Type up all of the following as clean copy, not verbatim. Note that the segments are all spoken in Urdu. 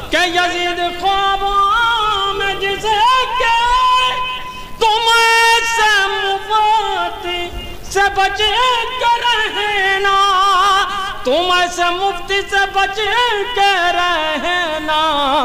کہ یزید خوابوں میں جسے کہ تم ایسے مفتی سے بچ کر رہنا، تم ایسے مفتی سے بچ کے رہنا،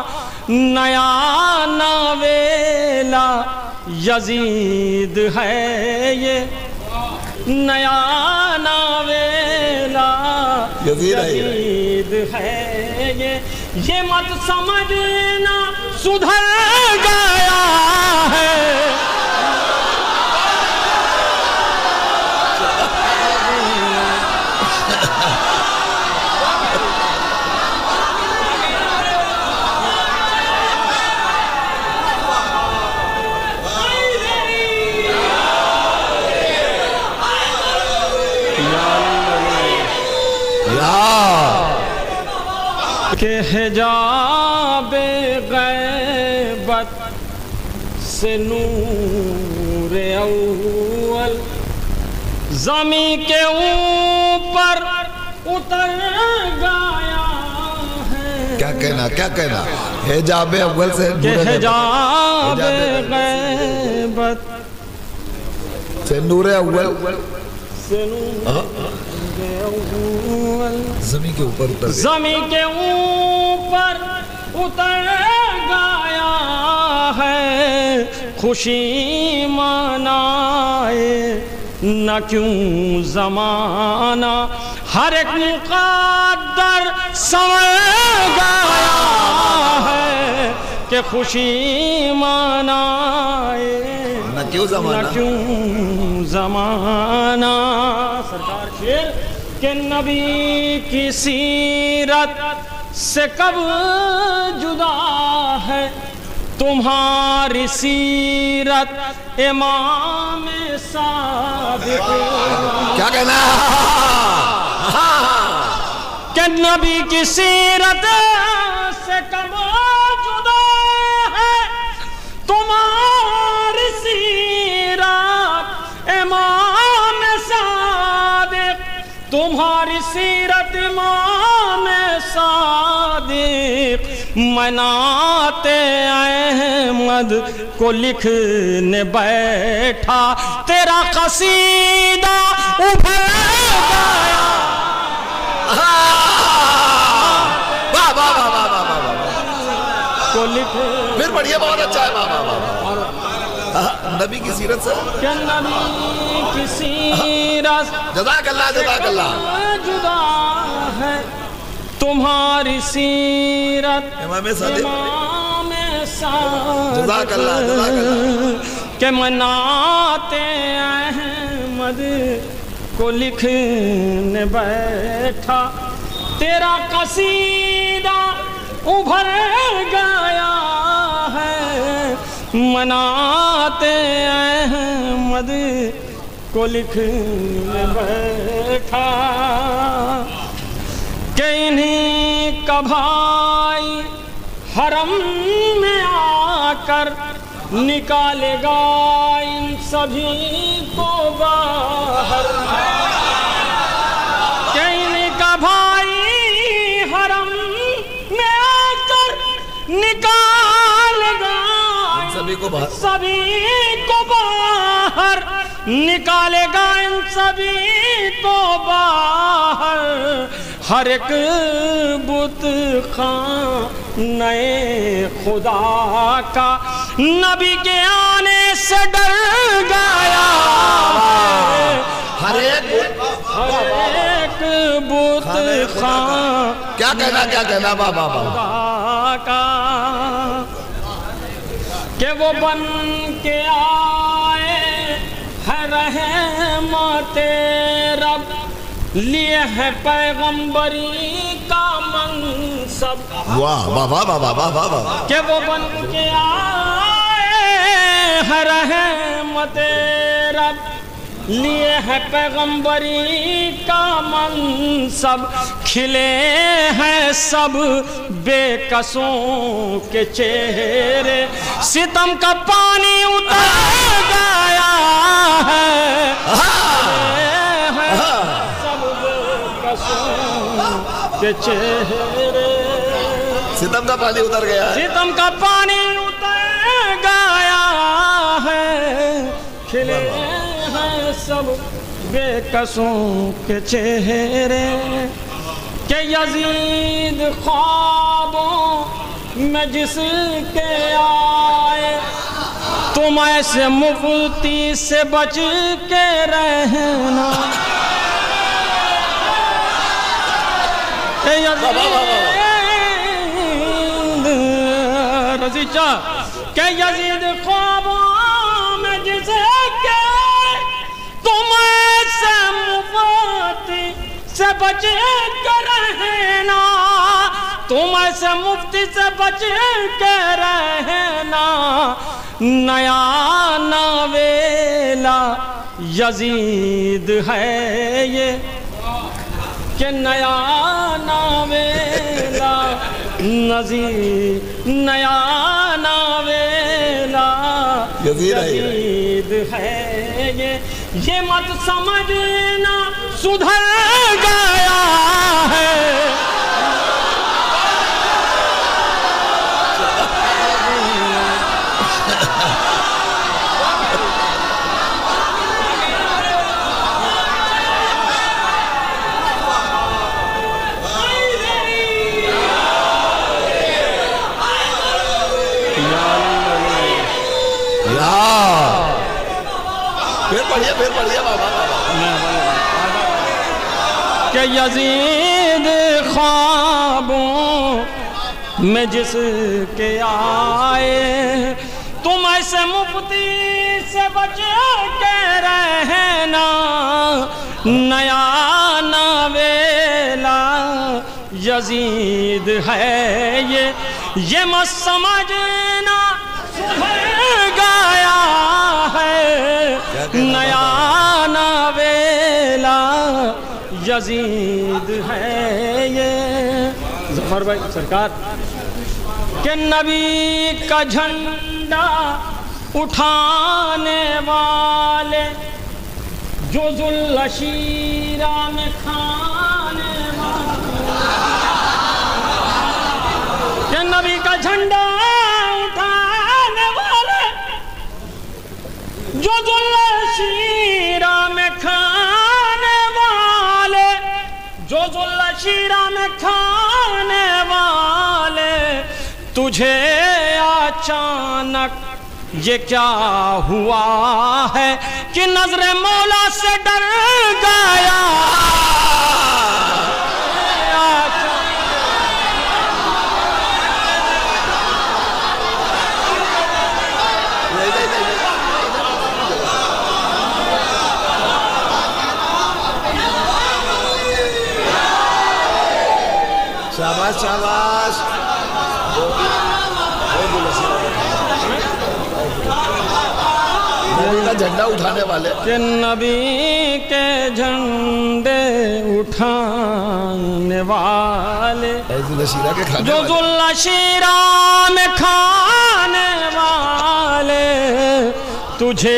نیا ناویلا یزید ہے یہ، نیا ناویلا یزید ہے یہ مت سمجھنا سدھر گیا ہے۔ کہ حجاب غیبت سے نور اول زمین کے اوپر اتر گیا ہے۔ کیا کہنا کیا کہنا؟ حجاب اول سے کہ حجاب غیبت سے نور اول سے نور زمین کے اوپر اتر گیا، زمین کے اوپر اتر گیا ہے۔ خوشی منائے نہ کیوں زمانہ، ہر ایک مقدر سنور گیا ہے کہ خوشی منائے نہ کیوں زمانہ۔ سرکار شیر کہ نبی کی سیرت سے کب جدا ہے تمہاری سیرت امام صادق۔ کیا کہنا؟ کہ نبی کی سیرت سے کب جدا ہے تمہاری سیرت امام صادق، تمہاری سیرت امام صادق۔ میں نعت احمد کو لکھنے بیٹھا، تیرا قصیدہ ابھر گیا۔ پھر پڑھئے، بہت اچھا ہے۔ نبی کی سیرت سے کہ نبی کی سیرت جزاک اللہ جزاک اللہ جدا ہے تمہاری سیرت امام صادق، امام صادق۔ جزاک اللہ جزاک اللہ۔ کہ میں نعت احمد کو لکھنے بیٹھا، تیرا قصیدہ ابھر گیا ہے۔ میں نعت احمد کو لکھنے بیٹھا کہ انہیں کا بھائی حرم میں آ کر نکالے گا ان سبھی کو باہر، کہ انہیں کا بھائی حرم میں آ کر نکالے گا سبھی کو باہر، سبھی کو باہر نکالے گا ان سبھی کو باہر۔ ہر ایک بت خانہ خدا کا نبی کے آنے سے ڈر گیا ہے۔ ہر ایک بت خانہ کیا کہنا بابا خدا کا کہ وہ بن کے آئے ہے رحمت رب، لیے ہے پیغمبری کا منصب۔ واہ واہ واہ واہ واہ واہ واہ۔ کہ وہ بن کے آئے ہے رحمت رب، لیے ہے پیغمبری کا منصب۔ کھلے ہیں سب بے کسوں کے چہرے، ستم کا پانی اتر گیا ہے۔ سب بے کسوں کے چہرے، ستم کا پانی اتر گیا ہے ستم کا پانی اتر گیا ہے کھلے ہیں سب بے کسوں کے چہرے کہ یزید خوابوں میں جس کے آئے تم ایسے مفتی سے بچ کے رہنا کہ یزید رضی چاہ کہ یزید خوابوں میں جس کے تم ایسے مفتی سے بچ کے رہنا تم ایسے مفتی سے بچ کے رہنا نیا ناویلا یزید ہے یہ کہ نیا ناویلا نیا ناویلا یزید ہے یہ مت سمجھنا سدھر گیا ہے پھر پڑھئے بابا کہ یزید خوابوں میں جس کے آئے تم ایسے مفتی سے بچ کے رہنا نیا ناویلا یزید ہے یہ مت سمجھنا سدھر گیا ہے نیا ناویلا یزید ہے یہ ظفر بھائی سرکار کہ نبی کا جھنڈا اٹھانے والے جو ذوالعشیرہ میں کھانے والے کہ نبی کا جھنڈا اٹھانے والے جو ذوالعشیرہ میں کھانے والے جو ذوالعشیرہ میں کھانے والے تجھے اچانک یہ کیا ہوا ہے کہ نظر مولا سے ڈر گیا شاباش شاباش نبی کا جھنڈا اٹھانے والے کہ نبی کے جھنڈے اٹھانے والے ذوالعشیرہ کے کھانے جو والے ذوالعشیرہ میں کھانے والے تجھے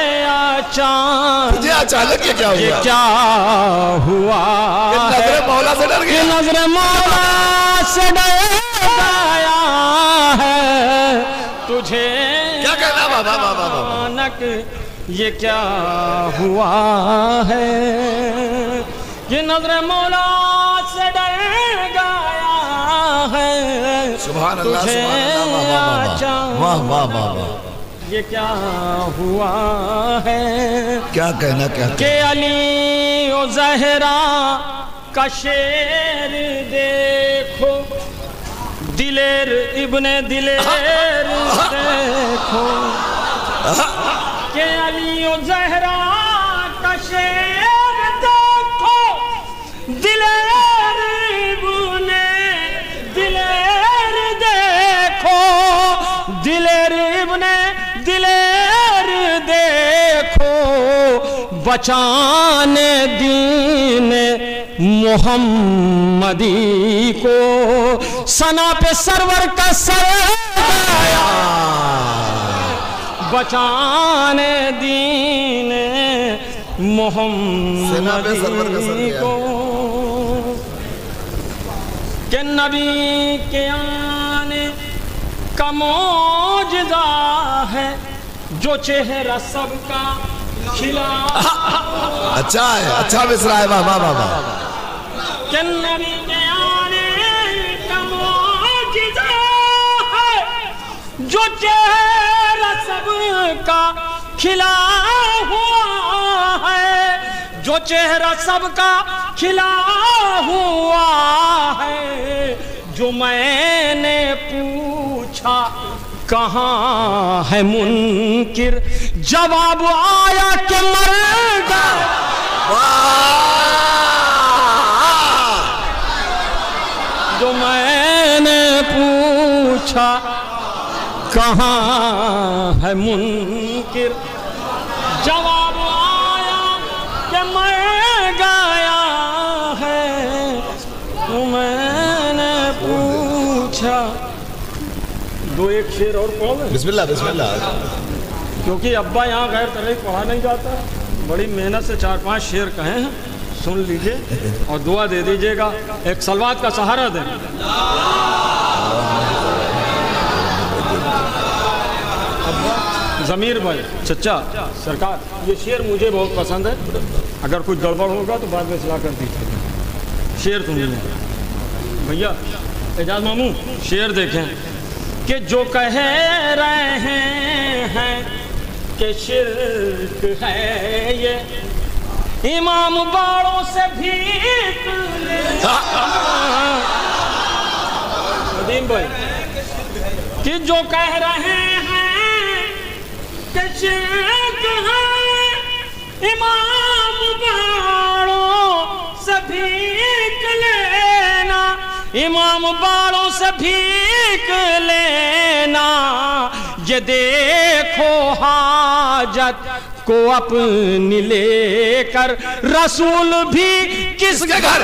اچانک یہ کیا یہ ہوا کیا ہوا نظر مولا سے ڈر کہ گیا نظر مولا سے ڈر گیا ہے تجھے کیا کہنا بابا بابا بابا اچانک یہ کیا ہوا ہے کہ نظر مولا سے ڈر گیا ہے سبحان اللہ تجھے سبحان اللہ واہ واہ واہ واہ یہ کیا ہوا ہے کیا کہنا کیا کہ علی و زہرا کا شعر دیکھو دلیر ابن دلیر دیکھو کہ علی و زہرا کا شعر دیکھو دلیر ابن دلیر دیکھو دلیر ابن دلیر دیکھو بچانے دین محمدی کو ثنا پہ سرور کا سر آیا بچانے دین محمدی کو کہ نبی کے کا معجزہ ہے جو چہرہ سب کا کھلا اچھا ہے، اچھا مصرع ہے، واہ واہ واہ واہ کہ نبی کے آنے کا معجزہ ہے جو چہرہ سب کا کھلا ہوا ہے، جو چہرہ سب کا کھلا ہوا ہے، جو میں نے پوچھا کہاں ہے منکر، جواب آیا کہ مر گیا۔ جو میں نے پوچھا کہاں ہے منکر، جواب آیا کہ مر گیا ہے۔ میں نے پوچھا، دو ایک شعر اور پڑھو گے؟ بسم اللہ بسم اللہ۔ کیونکہ ابا یہاں غیر تحریک پڑھا نہیں جاتا، بڑی محنت سے 4-5 شعر کہے ہیں، سن لیجئے اور دعا دے دیجئے گا، ایک صلوات کا سہارا دیں۔ ضمیر بھائی، چچا سرکار، یہ شعر مجھے بہت پسند ہے، اگر کچھ گڑبڑ ہوگا تو بعد میں اصلاح کر دیجیے۔ شعر سنیے بھیا، اعجاز ماموں، شعر دیکھیں کہ جو کہہ رہے ہیں کہ شرک ہے یہ، امام باڑوں سے بھیک ندیم بھائی، کہ جو کہہ رہے ہیں کہ شرک ہے، امام باڑوں سے بھیک لینا، امام باڑوں سے بھیک لینا، یہ دیکھو حاجت کو اپنی لے کر رسول بھی کس کے گھر،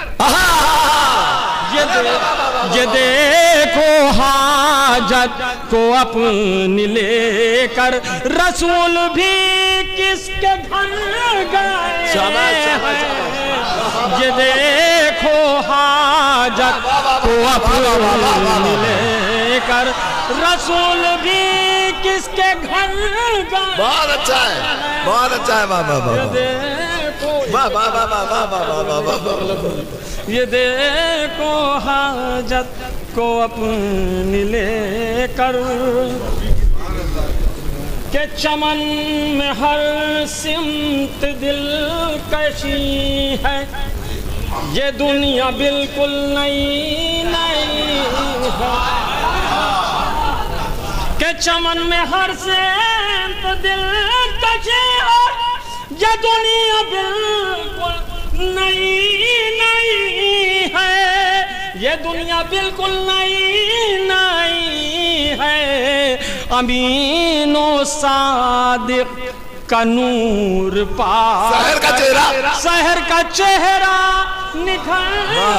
یہ دیکھو حاجت کو اپنی لے کر رسول بھی کس کے گھر گئے ہیں، یہ دیکھو حاجت کو اپنی لے کر رسول بھی کس کے گھر گئے۔ بہت اچھا ہے، بہت اچھا ہے، واہ واہ واہ واہ واہ واہ واہ واہ واہ۔ یہ دیکھو حاجت کو اپنی لے کر، کہ چمن میں ہر سمت دلکشی ہے، یہ دنیا بالکل نئی نئی ہے، کہ چمن میں ہر سمت دلکشی ہے، یہ دنیا بالکل نئی نئی ہے، یہ دنیا بالکل نئی نئی ہے، امین و صادق کا نور پا سحر کا چہرہ، سحر کا چہرہ نکھر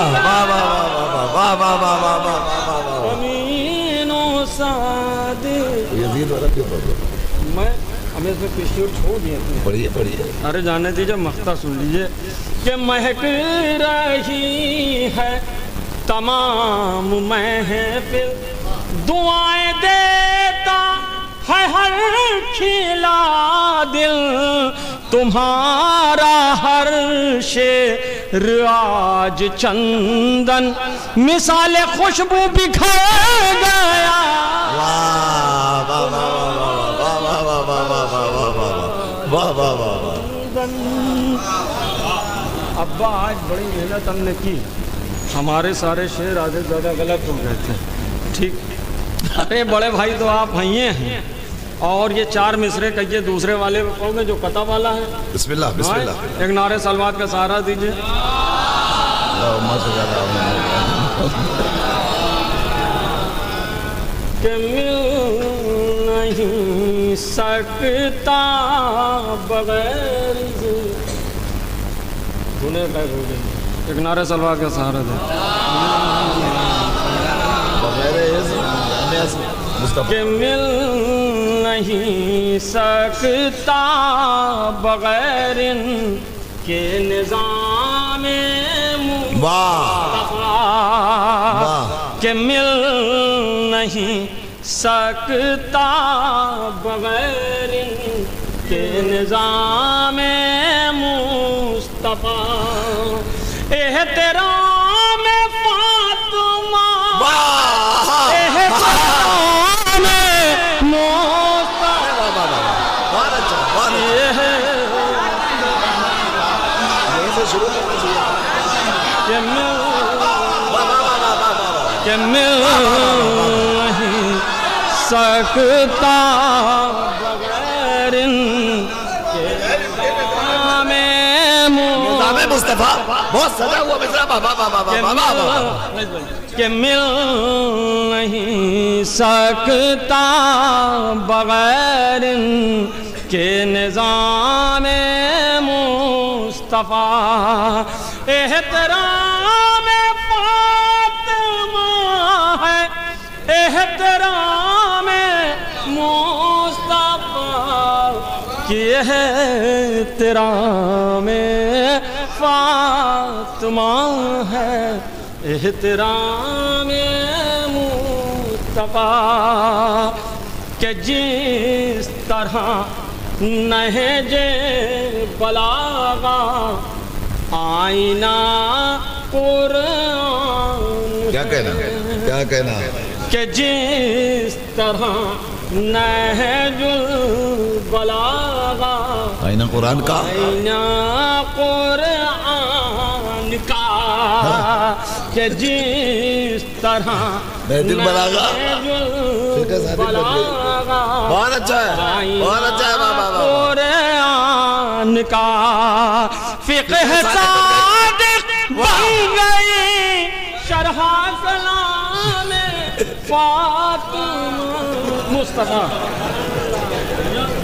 امین و صادق۔ یزید والا کیوں پڑھ رہا ہے؟ میں ہمیں اس میں پچھلی اور چھوڑ دیا تھا، پڑھیے پڑھیے۔ ارے جانے دیجئے، مقطع سن لیجئے کہ مہک رہی ہے تمام محفل، دعائیں دیتا ہے ہر کھلا دل، تمہارا ہر شعر آج چندن مثال خوشبو بکھر گیا۔ واہ واہ واہ واہ واہ واہ واہ واہ واہ۔ ابا آج بڑی محنت ہم نے کی، ہمارے سارے شعر آدھے زیادہ غلط ہو گئے تھے، ٹھیک؟ ارے بڑے بھائی تو آپ ہیں، اور یہ 4 مصرے کہیے، دوسرے والے کو کہو گے جو قطع والا ہے۔ بسم اللہ بسم اللہ۔ ایک نعرے صلوات کا سہارا دیجئے۔ کہ مل نہیں سکتا بغیر دنیا غائب ہو گئی، ایک نعرے صلوات کا سہارا دے۔ کہ مل نہیں سکتا بغیر ان کے نظام مصطفیٰ، کہ مل نہیں سکتا بغیر ان کے نظام مصطفیٰ احترام فاطمہ احترام مصطفیٰ کہ مل نہیں سکتا بغیر ان کے نظام مصطفیٰ بہت سجا ہوا مصرع کہ مل نہیں سکتا بغیر ان کے نظام مصطفیٰ احترام فاطمہ ہے احترام مصطفیٰ کہ احترام فاطمہ ہے احترام مصطفیٰ کہ جس طرح نہج بلاغہ آئینہ قرآن کیا کہنا کہ جس طرح نہج البلاغہ آئینہ قرآن کا کہ جس طرح نہج البلاغہ بہت اچھا ہے قرآن کا فقہ صادق بن گئی شرح کلام فاطمہ مصطفیٰ